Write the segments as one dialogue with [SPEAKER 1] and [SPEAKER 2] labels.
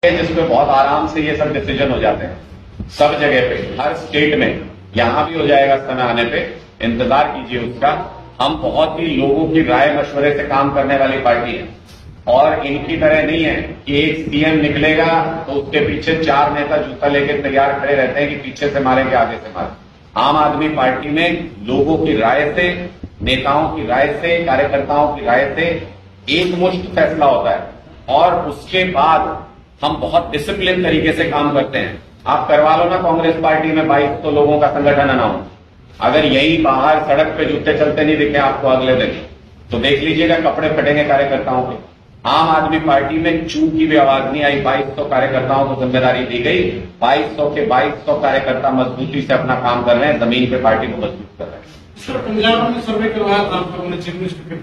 [SPEAKER 1] जिसपे बहुत आराम से ये सब डिसीजन हो जाते हैं, सब जगह पे, हर स्टेट में, यहां भी हो जाएगा समय आने पे, इंतजार कीजिए उसका। हम बहुत ही लोगों की राय मशवरे से काम करने वाली पार्टी है और इनकी तरह नहीं है कि एक सीएम निकलेगा तो उसके पीछे 4 नेता जूता लेके तैयार खड़े रहते हैं कि पीछे से मारेंगे आगे से मारेंगे। आम आदमी पार्टी में लोगों की राय से, नेताओं की राय से, कार्यकर्ताओं की राय से एक मुश्त फैसला होता है और उसके बाद हम बहुत डिसिप्लिन तरीके से काम करते हैं। आप करवा लो ना कांग्रेस पार्टी में 2200 लोगों का संगठन अनाउंस, अगर यही बाहर सड़क पे जूते चलते नहीं दिखे आपको अगले दिन, तो देख लीजिएगा कपड़े फटेंगे कार्यकर्ताओं के। आम आदमी पार्टी में चू की भी आवाज नहीं आई, 2200 कार्यकर्ताओं को जिम्मेदारी दी गई, 2200 के 2200 कार्यकर्ता मजबूती से अपना काम कर रहे हैं, जमीन पे पार्टी को मजबूत कर रहे हैं।
[SPEAKER 2] सर, पंजाब में सर्वे करवाया था आपने चीफ मिनिस्टर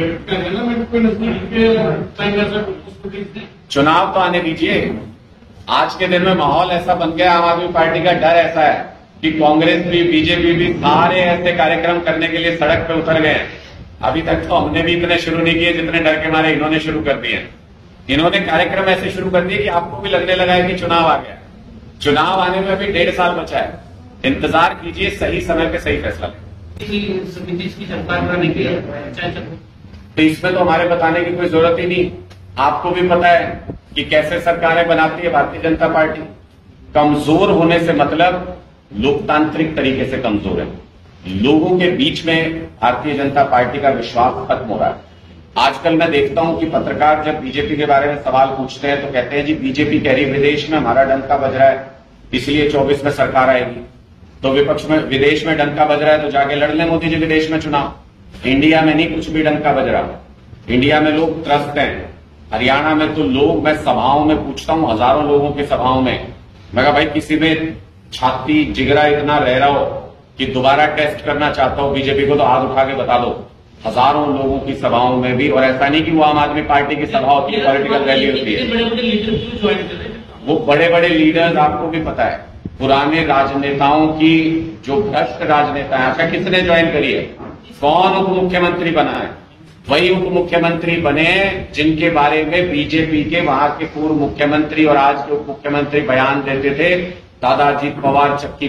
[SPEAKER 2] के
[SPEAKER 1] चुनाव तो आने दीजिए। आज के दिन में माहौल ऐसा बन गया, आम आदमी पार्टी का डर ऐसा है कि कांग्रेस भी, बीजेपी भी सारे ऐसे कार्यक्रम करने के लिए सड़क पे उतर गए हैं। अभी तक तो हमने भी इतने शुरू नहीं किए जितने डर के मारे इन्होंने शुरू कर दिए। इन्होंने कार्यक्रम ऐसे शुरू कर दिए कि आपको भी लगने लगा है कि चुनाव आ गया। चुनाव आने में अभी 1.5 साल बचा है, इंतजार कीजिए, सही समय पे सही फैसला लें। तो इसमें तो हमारे बताने की कोई जरूरत ही नहीं, आपको भी पता है कि कैसे सरकारें बनाती है भारतीय जनता पार्टी। कमजोर होने से मतलब लोकतांत्रिक तरीके से कमजोर है। लोगों के बीच में भारतीय जनता पार्टी का विश्वास खत्म हो रहा है। आजकल मैं देखता हूं कि पत्रकार जब बीजेपी के बारे में सवाल पूछते हैं तो कहते हैं जी बीजेपी कह रही विदेश में हमारा डंका बज रहा है इसलिए 24 में सरकार आएगी, तो विपक्ष में विदेश में डंका बज रहा है तो जाके लड़ लें मोदी जी विदेश में चुनाव। इंडिया में नहीं कुछ भी डंका बज रहा, इंडिया में लोग त्रस्त हैं। हरियाणा में तो लोग, मैं सभाओं में पूछता हूं, हजारों लोगों की सभाओं में, मैं कहा भाई किसी में छाती जिगरा इतना रह रहा हो कि दोबारा टेस्ट करना चाहता हो बीजेपी को तो हाथ उठा के बता दो। हजारों लोगों की सभाओं में भी, और ऐसा नहीं कि वो आम आदमी पार्टी की सभा होती है, पॉलिटिकल रैली होती है। वो बड़े बड़े लीडर्स, आपको भी पता है, पुराने राजनेताओं की जो भ्रष्ट राजनेता है, अच्छा किसने ज्वाइन करी है? कौन उप मुख्यमंत्री बना है? वही उप मुख्यमंत्री बने जिनके बारे में बीजेपी के वहां के पूर्व मुख्यमंत्री और आज के उप मुख्यमंत्री बयान देते थे, दादाजी पवार चक्की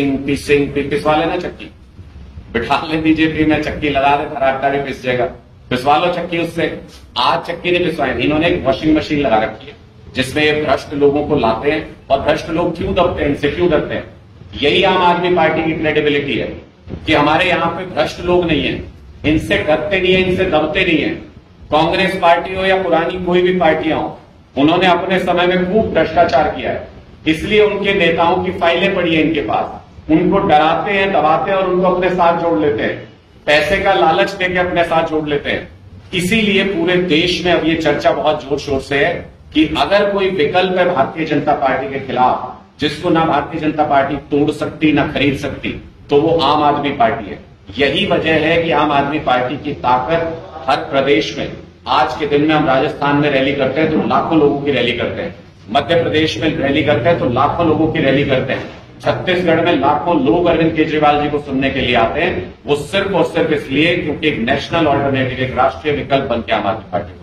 [SPEAKER 1] पिसवा लेना, चक्की बिठा ले बीजेपी में, चक्की लगा दे, खराटा भी पिस जाएगा, पिसवा लो चक्की उससे। आज चक्की नहीं पिसवाएंगे, इन्होंने एक वॉशिंग मशीन लगा रखी है जिसमें ये भ्रष्ट लोगों को लाते हैं। और भ्रष्ट लोग क्यों दबते हैं, इनसे क्यों डरते हैं? यही आम आदमी पार्टी की क्रेडिबिलिटी है कि हमारे यहां पे भ्रष्ट लोग नहीं है, इनसे डरते नहीं है, इनसे दबते नहीं है। कांग्रेस पार्टी हो या पुरानी कोई भी पार्टियां हो, उन्होंने अपने समय में खूब भ्रष्टाचार किया है, इसलिए उनके नेताओं की फाइलें पड़ी है इनके पास, उनको डराते हैं, दबाते हैं और उनको अपने साथ जोड़ लेते हैं, पैसे का लालच देके अपने साथ जोड़ लेते हैं। इसीलिए पूरे देश में अब ये चर्चा बहुत जोर शोर से है कि अगर कोई विकल्प है भारतीय जनता पार्टी के खिलाफ, जिसको ना भारतीय जनता पार्टी तोड़ सकती ना खरीद सकती, तो वो आम आदमी पार्टी है। यही वजह है कि आम आदमी पार्टी की ताकत हर प्रदेश में, आज के दिन में हम राजस्थान में रैली करते हैं तो लाखों लोगों की रैली करते हैं, मध्य प्रदेश में रैली करते हैं तो लाखों लोगों की रैली करते हैं, छत्तीसगढ़ में लाखों लोग अरविंद केजरीवाल जी को सुनने के लिए आते हैं। वो सिर्फ और सिर्फ इसलिए क्योंकि एक नेशनल ऑल्टरनेटिव, एक राष्ट्रीय विकल्प बन के आम आदमी पार्टी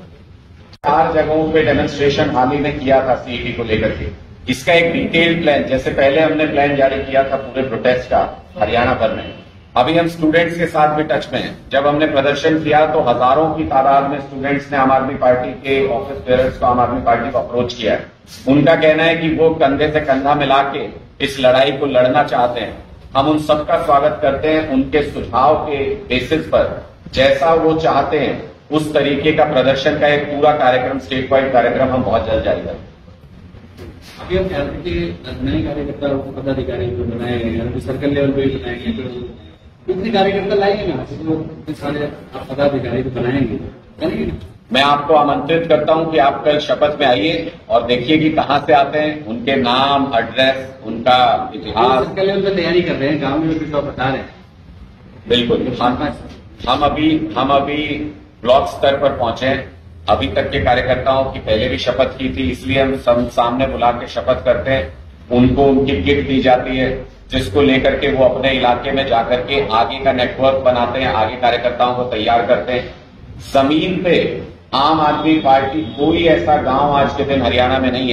[SPEAKER 1] 4 जगहों पे डेमोन्स्ट्रेशन हाल ही में किया था सीईटी को लेकर के। इसका एक डिटेल प्लान, जैसे पहले हमने प्लान जारी किया था पूरे प्रोटेस्ट का हरियाणा भर में, अभी हम स्टूडेंट्स के साथ भी टच में हैं। जब हमने प्रदर्शन किया तो हजारों की तादाद में स्टूडेंट्स ने आम आदमी पार्टी के ऑफिस बेयरर्स को, आम आदमी पार्टी को अप्रोच किया है। उनका कहना है कि वो कंधे से कंधा मिला के इस लड़ाई को लड़ना चाहते हैं। हम उन सबका स्वागत करते हैं, उनके सुझाव के बेसिस पर जैसा वो चाहते हैं उस तरीके का प्रदर्शन का एक पूरा कार्यक्रम, स्टेट वाइड कार्यक्रम हम बहुत जल्द जारी करेंगे।
[SPEAKER 3] अभी हम कहते हैं कि नए कार्यकर्ता पदाधिकारी जो बनाए गए, अभी सर्कल लेवल पे भी बनाएंगे, तो कितने कार्यकर्ता लाएंगे ना, सारे पदाधिकारी तो बनाएंगे।
[SPEAKER 1] मैं आपको आमंत्रित करता हूं कि आप कल शपथ में आइए और देखिए कि कहां से आते हैं, उनके नाम, एड्रेस, उनका इतिहास।
[SPEAKER 3] सर्कल लेवल पे तैयारी कर रहे हैं, गांव में कुछ बता रहे हैं।
[SPEAKER 1] बिल्कुल, हम अभी ब्लॉक स्तर पर पहुंचे हैं। अभी तक के कार्यकर्ताओं की पहले भी शपथ की थी, इसलिए हम सामने बुला के शपथ करते हैं। उनको उनकी किट दी जाती है जिसको लेकर के वो अपने इलाके में जाकर के आगे का नेटवर्क बनाते हैं, आगे कार्यकर्ताओं को तैयार करते हैं। जमीन पे आम आदमी पार्टी, कोई ऐसा गांव आज के दिन हरियाणा में नहीं है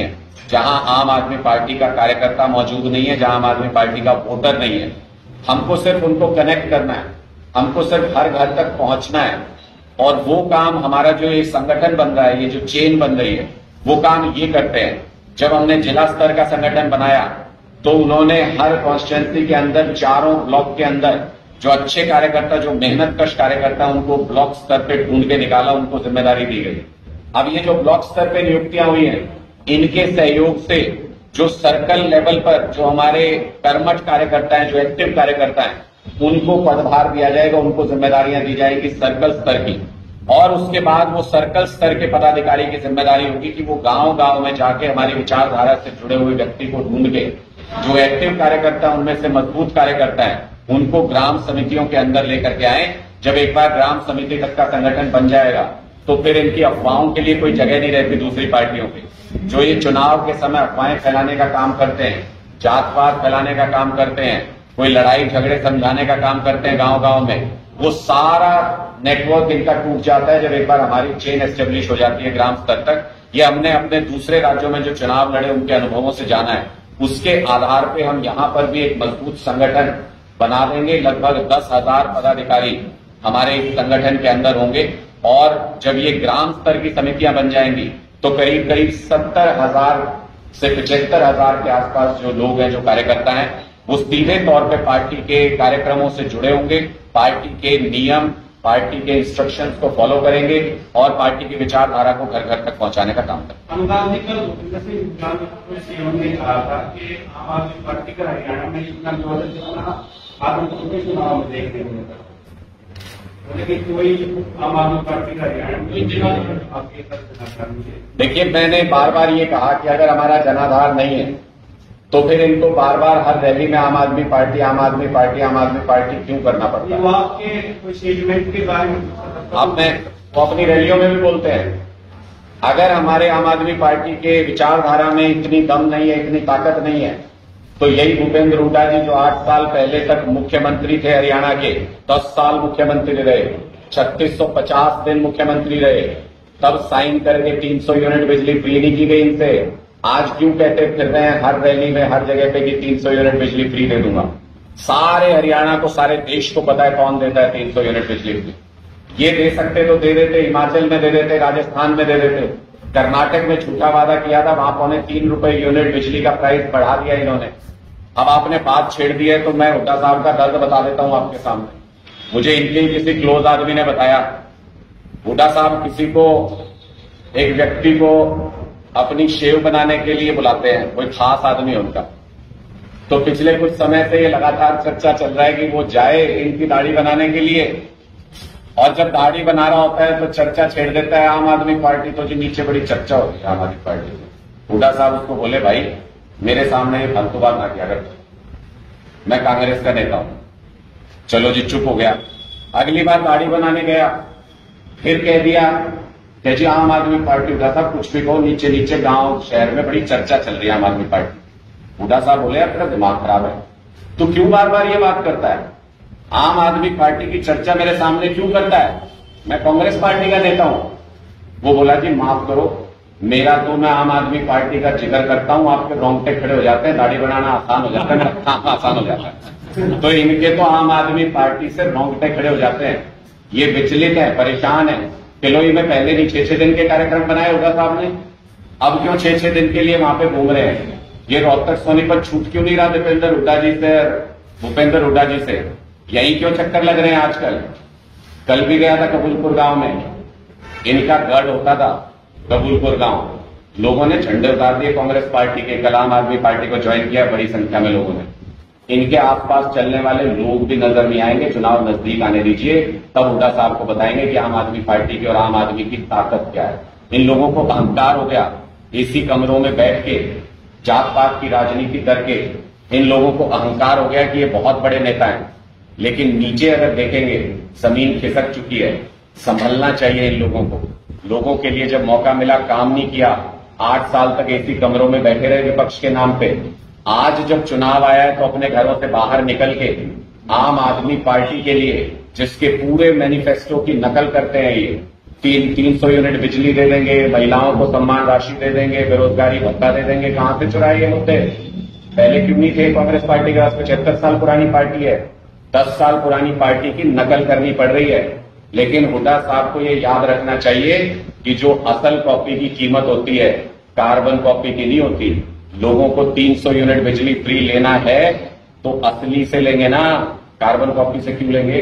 [SPEAKER 1] जहां आम आदमी पार्टी का कार्यकर्ता मौजूद नहीं है, जहां आम आदमी पार्टी का वोटर नहीं है। हमको सिर्फ उनको कनेक्ट करना है, हमको सिर्फ हर घर तक पहुंचना है। और वो काम हमारा जो ये संगठन बन रहा है, ये जो चेन बन रही है, वो काम ये करते हैं। जब हमने जिला स्तर का संगठन बनाया तो उन्होंने हर कॉन्स्टिट्यूंसी के अंदर, चारों ब्लॉक के अंदर जो अच्छे कार्यकर्ता, जो मेहनतकश कार्यकर्ता, उनको ब्लॉक स्तर पे ढूंढ के निकाला, उनको जिम्मेदारी दी गई। अब ये जो ब्लॉक स्तर पे नियुक्तियां हुई हैं, इनके सहयोग से जो सर्कल लेवल पर जो हमारे कर्मठ कार्यकर्ता हैं, जो एक्टिव कार्यकर्ता हैं, उनको पदभार दिया जाएगा, उनको जिम्मेदारियां दी जाएगी सर्कल स्तर की। और उसके बाद वो सर्कल स्तर के पदाधिकारी की जिम्मेदारी होगी कि वो गांव गांव में जाके हमारी विचारधारा से जुड़े हुए व्यक्ति को ढूंढ के, जो एक्टिव कार्यकर्ता, उनमें से मजबूत कार्यकर्ता है, उनको ग्राम समितियों के अंदर लेकर के आए। जब एक बार ग्राम समिति तक का संगठन बन जाएगा तो फिर इनकी अफवाहों के लिए कोई जगह नहीं रहती दूसरी पार्टियों की। जो ये चुनाव के समय अफवाहें फैलाने का काम करते हैं, जात पात फैलाने का काम करते हैं, कोई लड़ाई झगड़े समझाने का काम करते हैं गांव गांव में, वो सारा नेटवर्क इनका टूट जाता है जब एक बार हमारी चेन एस्टेब्लिश हो जाती है ग्राम स्तर तक। ये हमने अपने दूसरे राज्यों में जो चुनाव लड़े उनके अनुभवों से जाना है। उसके आधार पे हम यहां पर भी एक मजबूत संगठन बना देंगे। लगभग 10,000 पदाधिकारी हमारे इस संगठन के अंदर होंगे। और जब ये ग्राम स्तर की समितियां बन जाएंगी तो करीब करीब 70,000 से 75,000 के आसपास जो लोग हैं, जो कार्यकर्ता हैं, वो सीधे तौर पे पार्टी के कार्यक्रमों से जुड़े होंगे, पार्टी के नियम, पार्टी के इंस्ट्रक्शंस को फॉलो करेंगे और पार्टी की विचारधारा को घर घर तक पहुंचाने का काम करेंगे।
[SPEAKER 2] अनुदान जी, कल भूपेंद्र सिंह सीएम ने कहा था कि आम आदमी पार्टी का हरियाणा में इतना जो है जितना आदमी के चुनाव में देखने को मिलता, लेकिन कोई आम आदमी पार्टी का हरियाणा में आपके साथ।
[SPEAKER 1] देखिए, मैंने बार बार ये कहा कि अगर हमारा जनाधार नहीं है तो फिर इनको बार बार हर रैली में आम आदमी पार्टी, आम आदमी पार्टी, आम आदमी पार्टी क्यों करना पड़ता है?
[SPEAKER 2] वो आपके कोई स्टेटमेंट के बारे में
[SPEAKER 1] अब मैं वो अपनी रैलियों में भी बोलते हैं, अगर हमारे आम आदमी पार्टी के विचारधारा में इतनी दम नहीं है, इतनी ताकत नहीं है, तो यही भूपेंद्र हुड्डा जी जो 8 साल पहले तक मुख्यमंत्री थे हरियाणा के, 10 साल मुख्यमंत्री रहे, 3650 दिन मुख्यमंत्री रहे, तब साइन करके 300 यूनिट बिजली फ्री नहीं की गई इनसे। आज क्यों कहते फिर रहे हैं हर रैली में, हर जगह पे कि 300 यूनिट बिजली फ्री दे दूंगा? सारे हरियाणा को, सारे देश को पता है कौन देता है 300 यूनिट बिजली फ्री। ये दे सकते तो दे देते, हिमाचल में दे देते, राजस्थान में दे देते। कर्नाटक में झूठा वादा किया था, वहां 3.25 रुपए यूनिट बिजली का प्राइस बढ़ा दिया इन्होंने। अब आपने बात छेड़ दी है तो मैं हुड्डा साहब का दर्द बता देता हूं आपके सामने। मुझे इनके किसी क्लोज आदमी ने बताया, हुड्डा साहब किसी को, एक व्यक्ति को अपनी शेव बनाने के लिए बुलाते हैं, कोई खास आदमी है उनका। तो पिछले कुछ समय से ये लगातार चर्चा चल रहा है कि वो जाए इनकी दाढ़ी बनाने के लिए, और जब दाढ़ी बना रहा होता है तो चर्चा छेड़ देता है आम आदमी पार्टी। तो जी नीचे बड़ी चर्चा होती है आम आदमी पार्टी में। हुड्डा साहब उसको बोले, भाई मेरे सामने ये फालतू बात ना किया कर, मैं कांग्रेस का नेता हूं। चलो जी, चुप हो गया। अगली बार दाढ़ी बनाने गया, फिर कह दिया कि जी आम आदमी पार्टी। हुड्डा साहब कुछ भी कहो, नीचे नीचे गांव शहर में बड़ी चर्चा चल रही है आम आदमी पार्टी। हुड्डा साहब बोले, यार तेरा दिमाग खराब है, तू क्यों बार बार ये बात करता है? आम आदमी पार्टी की चर्चा मेरे सामने क्यों करता है? मैं कांग्रेस पार्टी का नेता हूं। वो बोला जी माफ करो, मेरा तो मैं आम आदमी पार्टी का जिक्र करता हूं, आपके रोंगटे खड़े हो जाते हैं, दाढ़ी बनाना आसान हो जाता है, मेरा काम आसान हो जाता है। तो इनके तो आम आदमी पार्टी से रोंगटे खड़े हो जाते हैं। ये विचलित है, परेशान है। पिलोई में पहले नहीं 6-6 दिन के कार्यक्रम बनाए हुड्डा साहब ने, अब क्यों 6-6 दिन के लिए वहां पे घूम रहे हैं? ये रोहतक सोनीपत छूट क्यों नहीं रहा दीपेंद्र हुड्डा जी से, भूपेंद्र हुड्डा जी से? यही क्यों चक्कर लग रहे हैं आजकल? कल भी गया था कबूलपुर गांव में, इनका गढ़ होता था कबूलपुर गांव, लोगों ने झंडे उतार दिए कांग्रेस पार्टी के। कल आम आदमी पार्टी को ज्वाइन किया बड़ी संख्या में लोगों ने। इनके आसपास चलने वाले लोग भी नजर नहीं आएंगे, चुनाव नजदीक आने दीजिए, तब हुड्डा साहब को बताएंगे कि आम आदमी पार्टी की और आम आदमी की ताकत क्या है। इन लोगों को अहंकार हो गया, इसी कमरों में बैठ के जात पात की राजनीति करके इन लोगों को अहंकार हो गया कि ये बहुत बड़े नेता हैं। लेकिन नीचे अगर देखेंगे जमीन खिसक चुकी है, संभलना चाहिए इन लोगों को। लोगों के लिए जब मौका मिला काम नहीं किया, 8 साल तक ऐसी कमरों में बैठे रहे विपक्ष के नाम पे। आज जब चुनाव आया है तो अपने घरों से बाहर निकल के आम आदमी पार्टी के लिए, जिसके पूरे मैनिफेस्टो की नकल करते हैं ये, 300 यूनिट बिजली दे देंगे, महिलाओं को सम्मान राशि दे देंगे, बेरोजगारी भत्ता दे देंगे। कहां से चुराए ये मुद्दे? पहले क्यों नहीं थे कांग्रेस पार्टी के पास? 75 साल पुरानी पार्टी है, 10 साल पुरानी पार्टी की नकल करनी पड़ रही है। लेकिन हुड्डा साहब को ये याद रखना चाहिए कि जो असल कॉपी की कीमत होती है कार्बन कॉपी की नहीं होती। लोगों को 300 यूनिट बिजली फ्री लेना है तो असली से लेंगे ना, कार्बन कॉपी से क्यों लेंगे?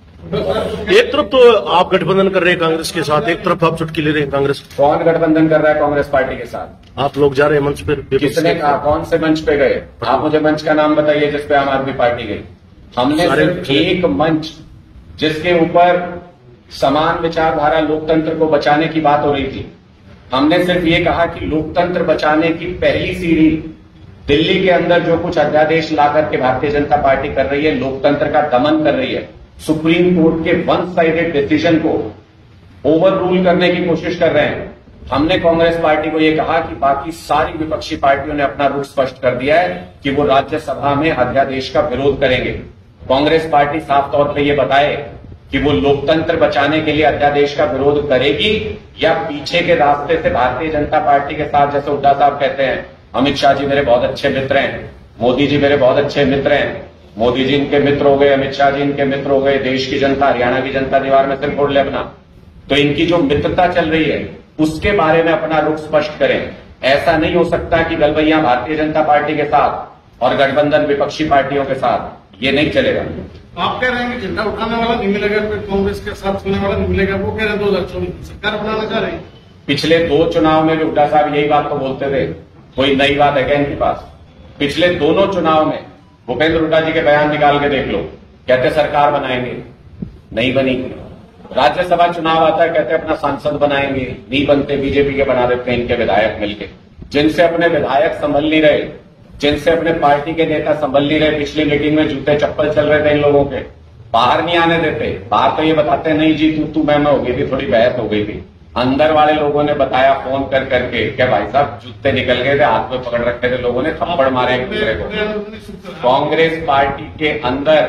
[SPEAKER 4] एक तरफ तो आप गठबंधन कर रहे हैं कांग्रेस के साथ, एक तरफ आप चुटकी ले रहे हैं कांग्रेस।
[SPEAKER 1] कौन गठबंधन कर रहा है कांग्रेस पार्टी के साथ?
[SPEAKER 4] आप लोग जा रहे हैं मंच पर।
[SPEAKER 1] किसने कहा? कौन से मंच पे गए? आप मुझे मंच का नाम बताइए जिस पे आम आदमी पार्टी गई। हमने सिर्फ एक मंच जिसके ऊपर समान विचारधारा लोकतंत्र को बचाने की बात हो रही थी, हमने सिर्फ ये कहा कि लोकतंत्र बचाने की पहली सीढ़ी दिल्ली के अंदर जो कुछ अध्यादेश लाकर के भारतीय जनता पार्टी कर रही है, लोकतंत्र का दमन कर रही है, सुप्रीम कोर्ट के वन साइडेड डिसीजन को ओवर रूल करने की कोशिश कर रहे हैं। हमने कांग्रेस पार्टी को यह कहा कि बाकी सारी विपक्षी पार्टियों ने अपना रुख स्पष्ट कर दिया है कि वो राज्यसभा में अध्यादेश का विरोध करेंगे। कांग्रेस पार्टी साफ तौर पर यह बताए कि वो लोकतंत्र बचाने के लिए अध्यादेश का विरोध करेगी या पीछे के रास्ते से भारतीय जनता पार्टी के साथ, जैसे हुड्डा साहब कहते हैं, अमित शाह जी मेरे बहुत अच्छे मित्र हैं, मोदी जी मेरे बहुत अच्छे मित्र हैं, मोदी जी इनके मित्र हो गए, अमित शाह जी इनके मित्र हो गए, देश की जनता, हरियाणा की जनता दीवार में सिर फोड़ ले अपना। तो इनकी जो मित्रता चल रही है उसके बारे में अपना रुख स्पष्ट करें। ऐसा नहीं हो सकता कि गलबैया भारतीय जनता पार्टी के साथ और गठबंधन विपक्षी पार्टियों के साथ, ये नहीं चलेगा।
[SPEAKER 5] आप कह रहे हैं कि झंडा उठाने वाला नहीं मिलेगा, फिर कांग्रेस के साथ चलने वाला नहीं मिलेगा, वो कह रहे हैं 2024 सरकार बनाना चाह रहे हैं।
[SPEAKER 1] पिछले 2 चुनाव में भी हुड्डा साहब यही बात तो बोलते थे, कोई नई बात है क्या इनके पास? पिछले दोनों चुनाव में भूपेंद्र हुड्डा जी के बयान निकाल के देख लो, कहते सरकार बनाएंगे, नहीं बनी। राज्यसभा चुनाव आता है, कहते अपना सांसद बनाएंगे, नहीं बनते, बीजेपी के बना देते हैं इनके विधायक मिलके। जिनसे अपने विधायक संभल नहीं रहे, जिनसे अपने पार्टी के नेता संभल नहीं रहे, पिछली मीटिंग में जूते चप्पल चल रहे थे इन लोगों के, बाहर नहीं आने देते। बाहर तो ये बताते नहीं जी तू मैं हो गई थी, थोड़ी बहस हो गई थी। अंदर वाले लोगों ने बताया फोन कर करके, क्या भाई साहब जूते निकल गए थे, हाथ में पकड़ रखे थे लोगों ने, थप्पड़ मारे एक दूसरे को। कांग्रेस पार्टी के अंदर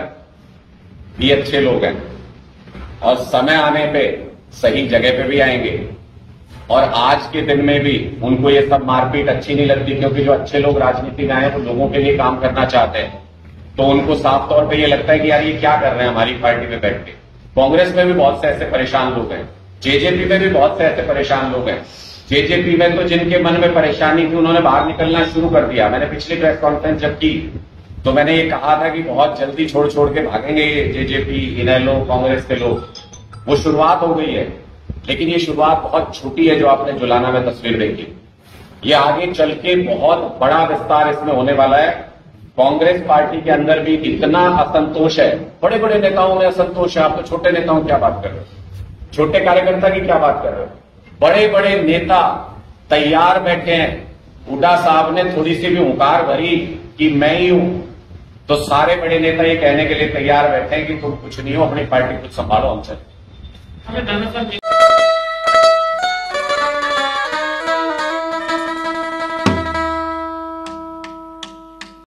[SPEAKER 1] भी अच्छे लोग हैं और समय आने पे सही जगह पे भी आएंगे। और आज के दिन में भी उनको ये सब मारपीट अच्छी नहीं लगती, क्योंकि जो अच्छे लोग राजनीति में आए वो लोगों के लिए काम करना चाहते हैं। तो उनको साफ तौर पे ये लगता है कि यार ये क्या कर रहे हैं हमारी पार्टी में बैठ के। कांग्रेस में भी बहुत से ऐसे परेशान लोग हैं, जेजेपी में भी बहुत से ऐसे परेशान लोग हैं। जेजेपी में तो जिनके मन में परेशानी थी उन्होंने बाहर निकलना शुरू कर दिया। मैंने पिछली प्रेस कॉन्फ्रेंस जब की तो मैंने ये कहा था कि बहुत जल्दी छोड़ छोड़ के भागेंगे ये जेजेपी, इनेलो, कांग्रेस के लोग। वो शुरुआत हो गई है, लेकिन ये शुरुआत बहुत छोटी है जो आपने जुलाना में तस्वीर देखी। ये आगे चल के बहुत बड़ा विस्तार इसमें होने वाला है। कांग्रेस पार्टी के अंदर भी इतना असंतोष है, बड़े बड़े नेताओं में असंतोष है। आप तो छोटे नेताओं की क्या बात कर रहे हो, छोटे कार्यकर्ता की क्या बात कर रहे हो? बड़े बड़े नेता तैयार बैठे हैं। हुड्डा साहब ने थोड़ी सी भी हुंकार भरी कि मैं ही हूं, तो सारे बड़े नेता ये कहने के लिए तैयार बैठे हैं कि तुम कुछ नहीं हो, अपनी पार्टी कुछ संभालो, हम चले।